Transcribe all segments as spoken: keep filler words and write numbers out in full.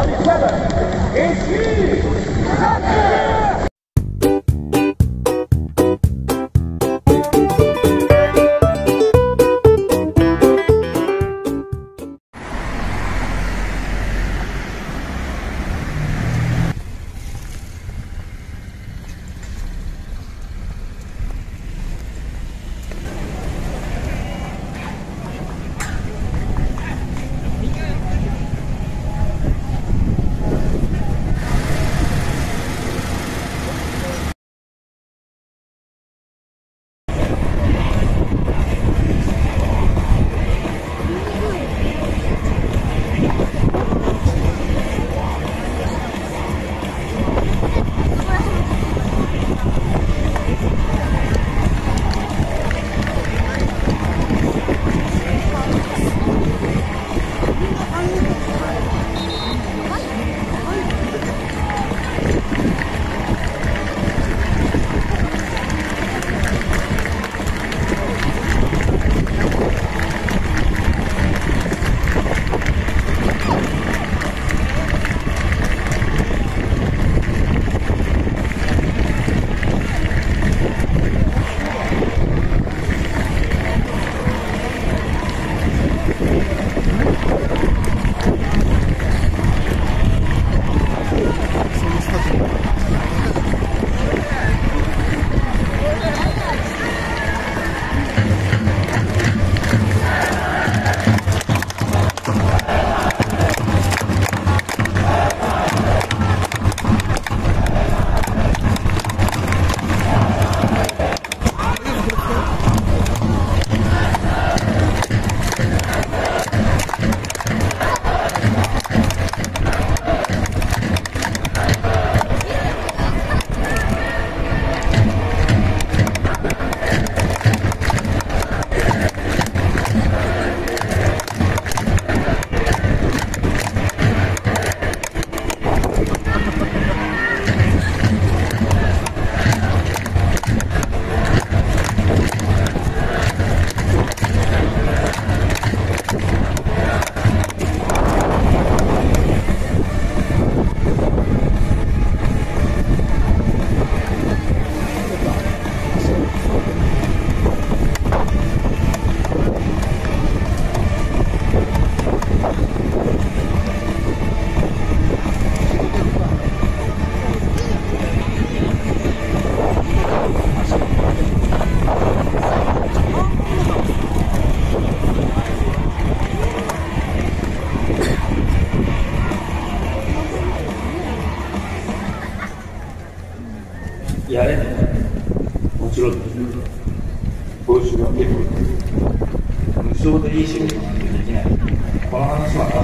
やれない。もちろん報酬は結構無償でいい仕事なんてできない。この話は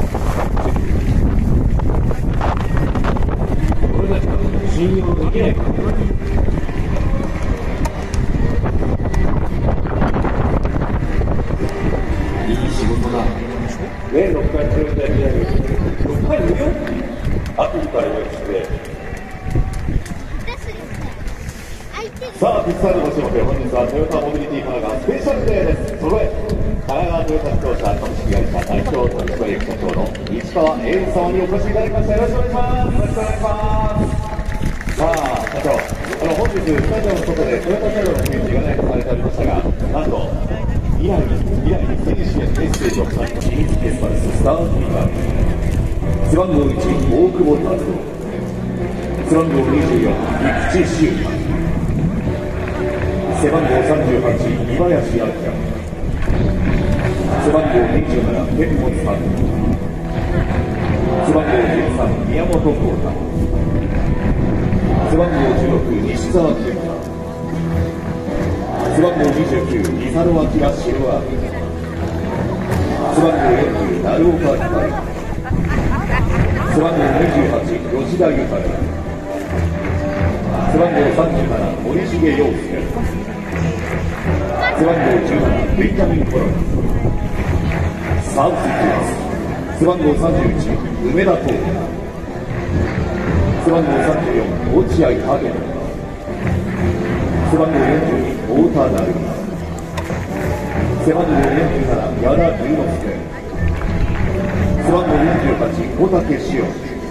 俺たちは信用できないからいい仕事だ。年ろっかい連れてやるろっかい無料アプリから予約してさあ、ピッツァードご注目、本日はトヨタモビリティ神奈川スペシャルデーです。そろえ、神奈川トヨタ自動車株式会社代表取締役社長の市川英二様にお越しいただきました。よろしくお願いします。よろしくお願いします。さあ、社長、あの本日スタジオの外でトヨタ車両の展示がね、されておりましたが、なんと未来に未来に選手へメッセージを書いた秘密結果です。スターティングが背番号いち、大久保達郎、背番号にじゅうよん、菊池修太、背番号さんじゅうはち、今林明、背番号にじゅうなな、天本さん、背番号じゅうさん、宮本浩太、背番号じゅうろく、西澤健太、背番号にじゅうきゅう、三沢明白は、背番号よんじゅう、鳴岡光、背番号にじゅうはち、吉田裕太、背番号さんじゅうなな、森重陽介、背番号じゅうなな、ベンジャミン・コロン、サウスキース、背番号さんじゅういち、梅田東、背番号さんじゅうよん、落合ハゲ、背番号よんじゅうに、太田成美、背番号よんじゅうなな、矢田龍之介、背背番号よんじゅうはち小竹潮、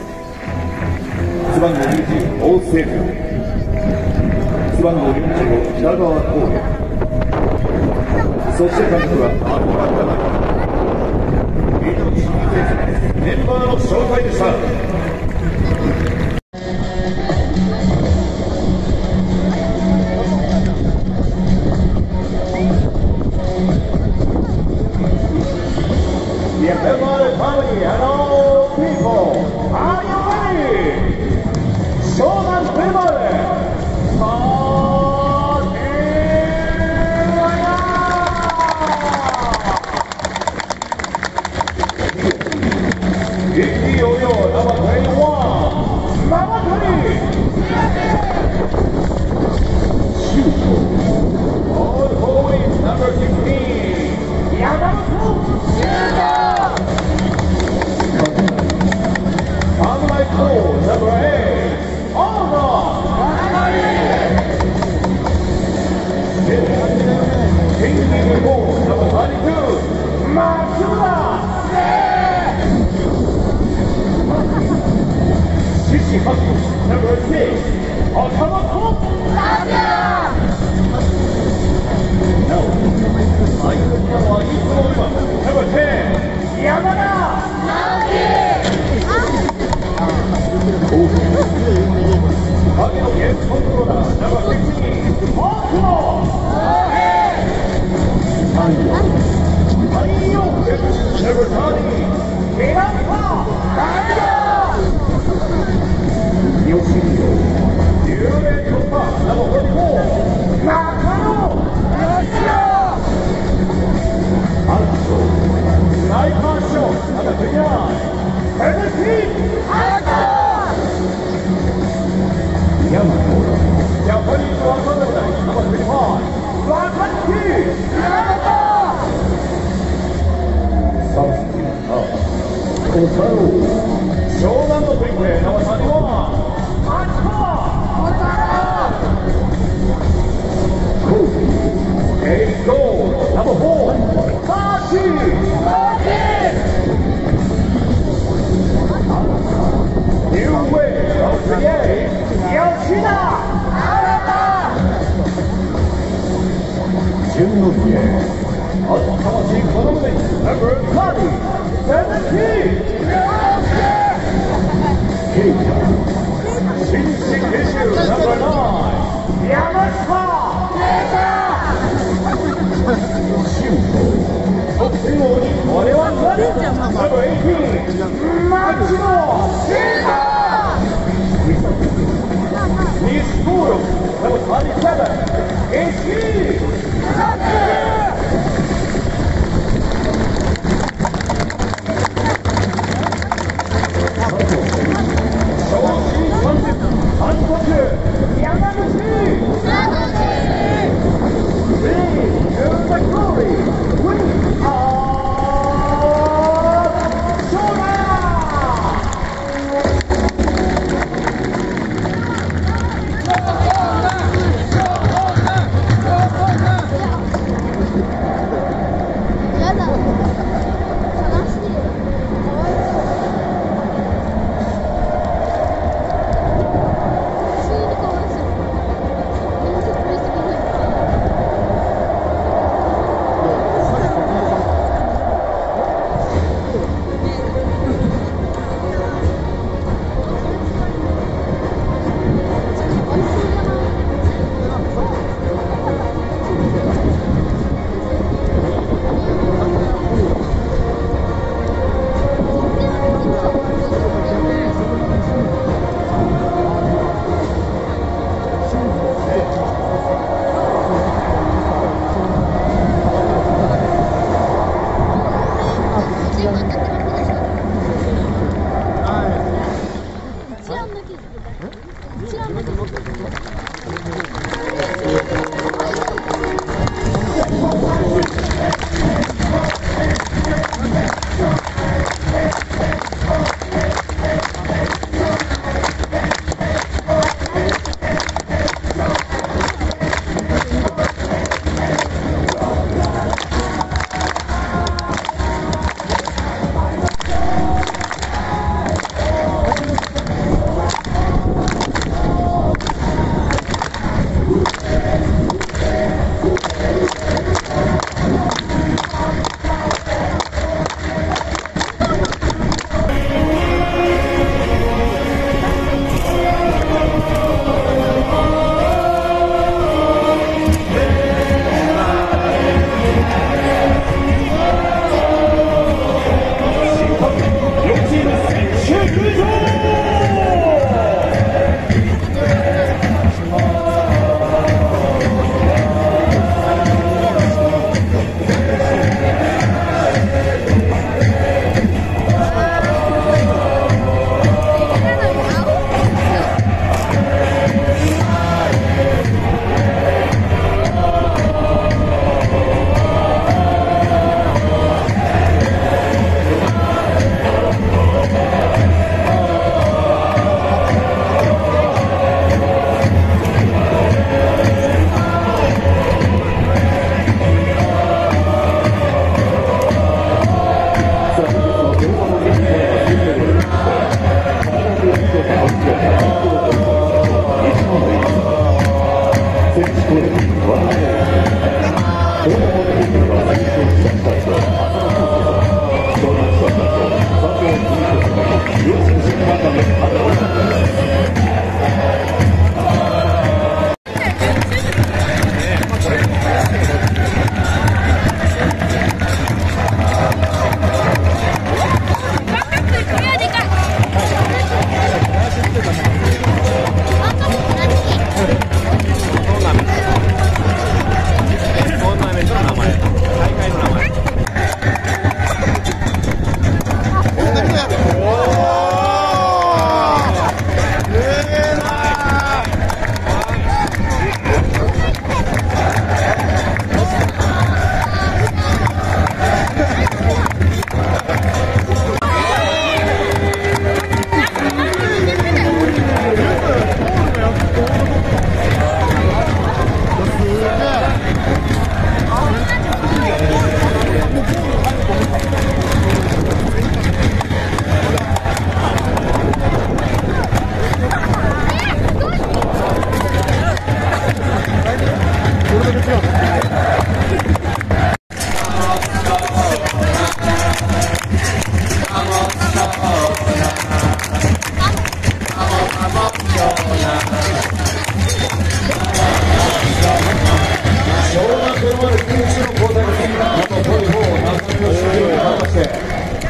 背番号にじゅう大瀬風、背番号よんじゅうご北川光也、そして監督はアルバカナメンバーの紹介でした。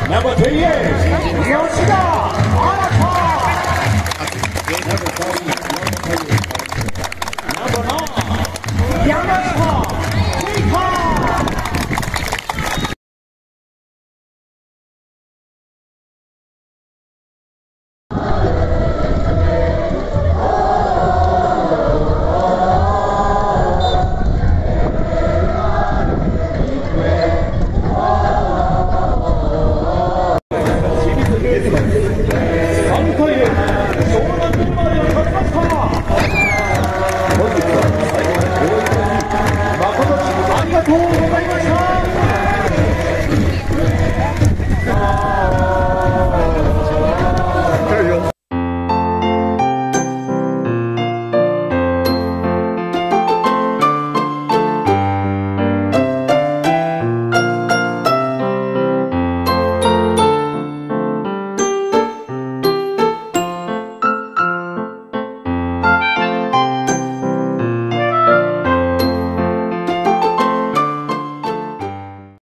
ナンバーにじゅうはち、吉田